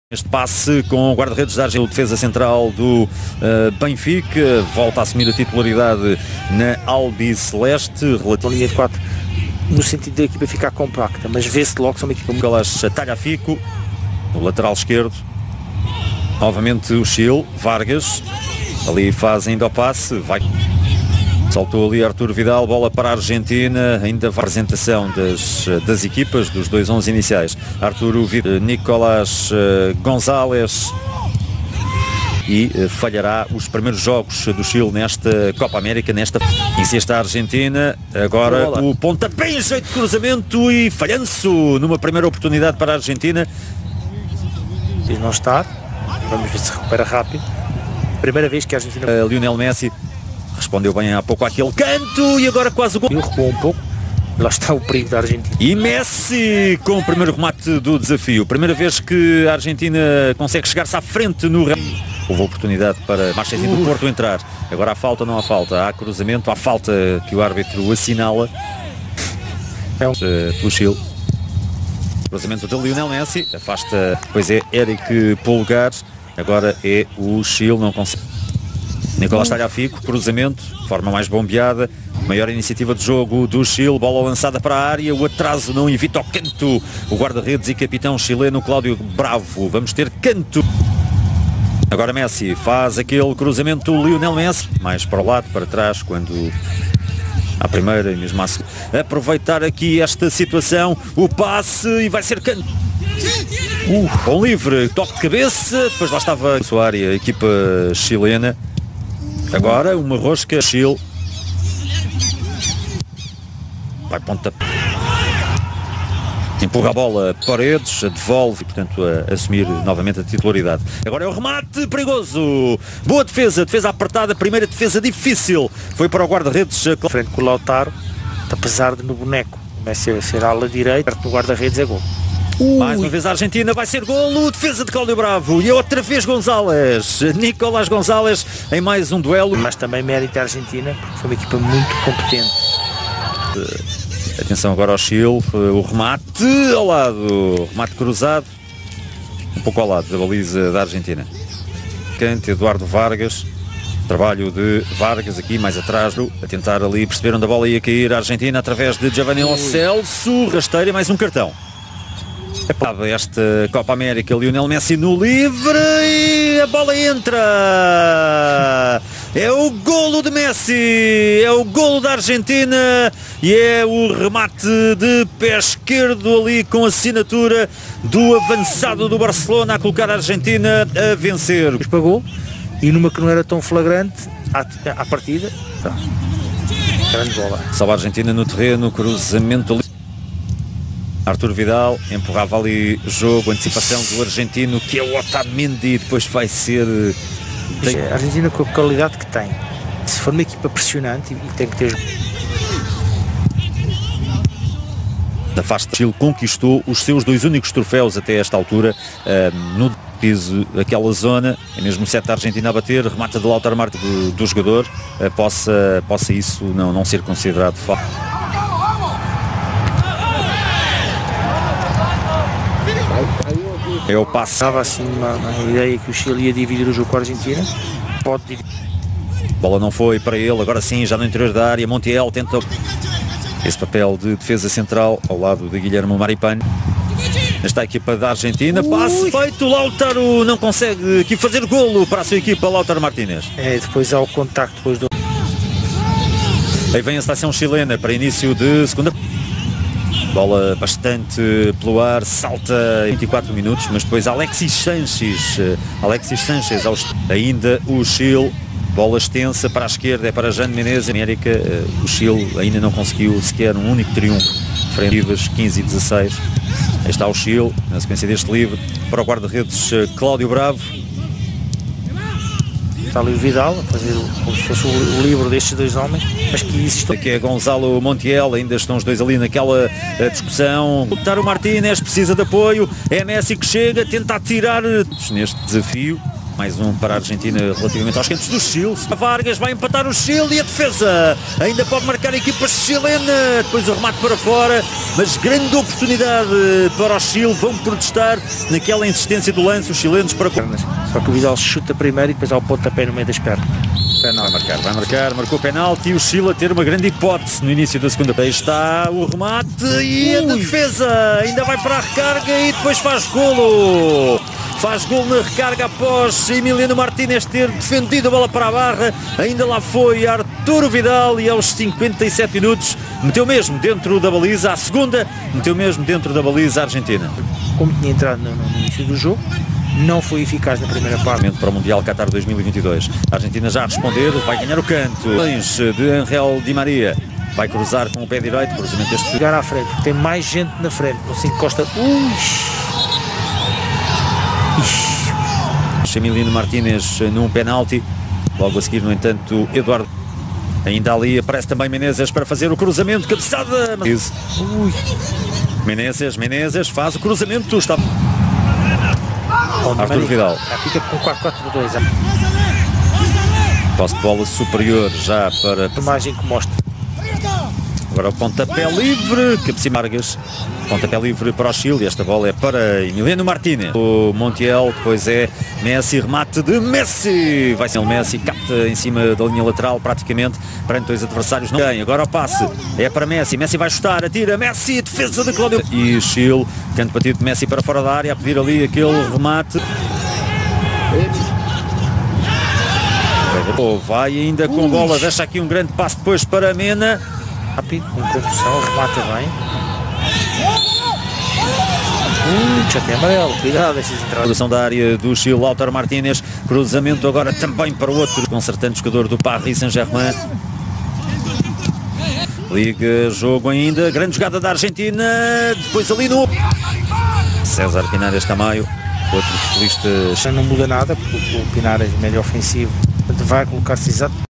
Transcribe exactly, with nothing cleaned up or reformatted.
Este passe com o guarda-redes da Argel, defesa central do uh, Benfica, volta a assumir a titularidade na Albiceleste. Relativa linha de quatro, no sentido da equipa ficar compacta, mas vê-se logo que são uma equipa muito... Nicolás Talhafico, no lateral esquerdo. Novamente o Chile, Vargas, ali faz ainda o passe, vai... Saltou ali Arturo Vidal, bola para a Argentina, ainda a apresentação das, das equipas, dos dois onze iniciais. Arturo Vidal, Nicolás uh, González, e uh, falhará os primeiros jogos do Chile nesta Copa América, nesta... Insiste a Argentina, agora bola. O pontapé em jeito de cruzamento e falhanço numa primeira oportunidade para a Argentina. E não está, vamos ver se recupera rápido. Primeira vez que a Argentina... Uh, Lionel Messi respondeu bem há pouco àquele canto e agora quase o gol. Ele recuou um pouco, lá está o perigo da Argentina. E Messi com o primeiro remate do desafio. Primeira vez que a Argentina consegue chegar-se à frente no... Houve oportunidade para Marchezinho do Porto entrar. Agora há falta, não há falta. Há cruzamento, há falta que o árbitro assinala. É um... uh, pelo Chile. Cruzamento de Lionel Messi. Afasta, depois é Eric Pulgar. Agora é o Chile, não consegue. Nicolás Talhafico, cruzamento, forma mais bombeada, maior iniciativa de jogo do Chile, bola lançada para a área, o atraso não evita o canto, o guarda-redes e capitão chileno Cláudio Bravo, vamos ter canto. Agora Messi faz aquele cruzamento, Lionel Messi, mais para o lado, para trás, quando à primeira e mesmo à segunda. Aproveitar aqui esta situação, o passe e vai ser canto. Uh, bom livre, toque de cabeça, depois lá estava a sua área, a equipa chilena. Agora uma rosca, Chile vai ponta, empurra a bola, Paredes, devolve e portanto a, a assumir novamente a titularidade. Agora é o remate perigoso, boa defesa, defesa apertada, primeira defesa difícil, foi para o guarda-redes frente com o Lautaro, apesar de no boneco começa a ser a ala direita, perto do guarda-redes é gol. Ui. Mais uma vez a Argentina, vai ser golo, defesa de Cláudio Bravo e outra vez González, Nicolás González em mais um duelo. Mas também mérito a Argentina, porque foi uma equipa muito competente. Uh, atenção agora ao Chile, uh, o remate ao lado, remate cruzado, um pouco ao lado da baliza da Argentina. Cante Eduardo Vargas, trabalho de Vargas aqui mais atrás, a tentar ali perceber onde a bola ia cair a Argentina através de Giovanni Lo Celso, rasteira, mais um cartão. Esta Copa América, Lionel Messi no livre e a bola entra, é o golo de Messi, é o golo da Argentina e é o remate de pé esquerdo ali com a assinatura do avançado do Barcelona a colocar a Argentina a vencer. Pagou e numa que não era tão flagrante à, à partida, tá. Grande bola. Salva a Argentina no terreno, cruzamento ali. Arturo Vidal empurrava ali o jogo, antecipação do argentino que é o Otamendi, depois vai ser... Tem... A Argentina com a qualidade que tem, se for uma equipa pressionante e tem que ter... Da Fasta, Chile conquistou os seus dois únicos troféus até esta altura, uh, no piso daquela zona, é mesmo certo a Argentina a bater, remata de Lautaro Martínez do, do jogador, uh, possa, possa isso não, não ser considerado falta. É o passe. Estava assim uma, uma ideia que o Chile ia dividir o jogo com a Argentina. Pode dividir. Bola não foi para ele, agora sim, já no interior da área, Montiel tenta esse papel de defesa central ao lado de Guilherme Maripán. Esta equipa da Argentina, passe Ui. feito, Lautaro não consegue aqui fazer golo para a sua equipa, Lautaro Martínez. É, depois há o contacto depois do... Aí vem a seleção chilena para início de segunda. Bola bastante pelo ar, salta vinte e quatro minutos, mas depois Alexis Sánchez, Alexis Sánchez aos... ainda o Chile, bola extensa para a esquerda, é para Jean Menezes. América, o Chile ainda não conseguiu sequer um único triunfo, frente às quinze e dezasseis. Aí está o Chile, na sequência deste livre, para o guarda-redes Cláudio Bravo. Está ali o Vidal a fazer como se fosse o livro destes dois homens, mas que existe. Aqui é Gonzalo Montiel, ainda estão os dois ali naquela discussão. Lautaro Martínez precisa de apoio, é Messi que chega, tenta atirar neste desafio. Mais um para a Argentina relativamente aos cantos do Chile. A Vargas vai empatar o Chile e a defesa ainda pode marcar a equipa chilena. Depois o remate para fora, mas grande oportunidade para o Chile. Vão protestar naquela insistência do lance os chilenos para... Só que o Vidal chuta primeiro e depois há o pontapé no meio das pernas. Vai marcar, vai marcar, marcou o penalti e o Chile a ter uma grande hipótese no início da segunda. Aí está o remate e a defesa ainda vai para a recarga e depois faz golo. Faz golo na recarga após Emiliano Martínez ter defendido a bola para a barra. Ainda lá foi Arturo Vidal e aos cinquenta e sete minutos meteu mesmo dentro da baliza. A segunda meteu mesmo dentro da baliza a Argentina. Como tinha entrado no, no início do jogo, não foi eficaz na primeira parte. Para o Mundial Qatar dois mil e vinte e dois. A Argentina já a responder, vai ganhar o canto. De Angel Di Maria. Vai cruzar com o pé direito, cruzamento este. Chegar à frente, tem mais gente na frente, não se encosta. Ui! Emiliano Martínez num penalti. Logo a seguir, no entanto, Eduardo. Ainda ali aparece também Menezes para fazer o cruzamento, cabeçada. Ui! Menezes, Menezes faz o cruzamento. Está... Oh, Arturo Vidal. Fica com quatro quatro dois. Posse de bola superior já para... A imagem que mostra. Agora o pontapé livre, Cabecim Vargas. Pontapé livre para o Chile. Esta bola é para Emiliano Martínez. O Montiel, depois é Messi, remate de Messi. Vai ser o Messi, capta em cima da linha lateral praticamente, perante dois adversários. Não ganha. Agora o passe é para Messi. Messi vai chutar, atira, Messi, defesa de Cláudio. E Chile, canto batido de Messi para fora da área, a pedir ali aquele remate. Vai ainda com a bola, deixa aqui um grande passe depois para Mena. Rápido, com condução, remata bem. Ui, já tem amarelo, cuidado essas entradas. Produção da área do Chile, Lautaro Martínez. Cruzamento agora também para o outro concertante jogador do Paris Saint-Germain. Liga jogo ainda, grande jogada da Argentina. Depois ali no... César Pinares Tamayo, outro futebolista. Não muda nada, porque o Pinares é médio ofensivo, vai colocar-se exato.